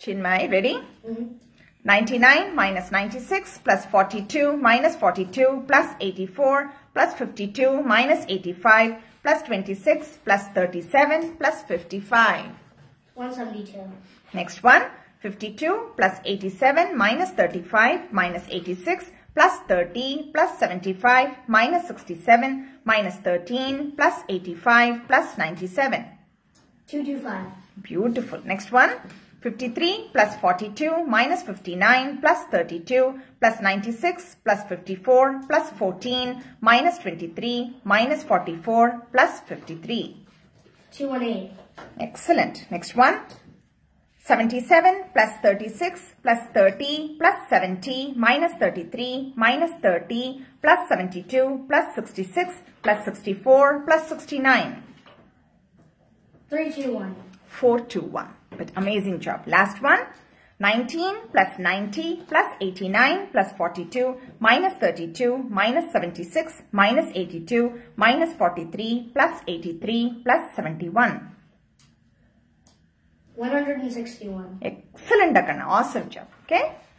Chinmay, ready? 99 minus 96 plus 42 minus 42 plus 84 plus 52 minus 85 plus 26 plus 37 plus 55. 172. Next one. 52 plus 87 minus 35 minus 86 plus 30 plus 75 minus 67 minus 13 plus 85 plus 97. 225. Beautiful. Next one. 53 plus 42 minus 59 plus 32 plus 96 plus 54 plus 14 minus 23 minus 44 plus 53. 218. Excellent. Next one. 77 plus 36 plus 30 plus 70 minus 33 minus 30 plus 72 plus 66 plus 64 plus 69. 321. 421. But amazing job. Last one. 19 plus 90 plus 89 plus 42 minus 32 minus 76 minus 82 minus 43 plus 83 plus 71. 161. Excellent, Akana. Awesome job. Okay.